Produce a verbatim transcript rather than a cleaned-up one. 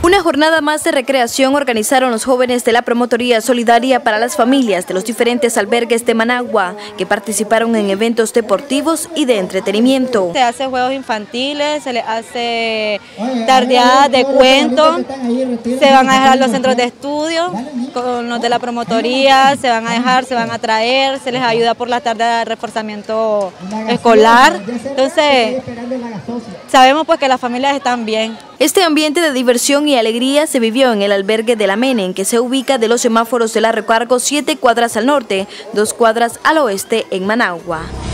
Una jornada más de recreación organizaron los jóvenes de la Promotoría Solidaria para las Familias de los diferentes albergues de Managua, que participaron en eventos deportivos y de entretenimiento. Se hace juegos infantiles, se les hace tardeadas de cuentos, se van a dejar los centros de estudio con los de la promotoría, se van a dejar, se van a traer, se les ayuda por la tarde de reforzamiento escolar. Entonces, sabemos pues que las familias están bien. Este ambiente de diversión y alegría se vivió en el albergue de la Menem, que se ubica de los semáforos de la Recargo siete cuadras al norte, dos cuadras al oeste en Managua.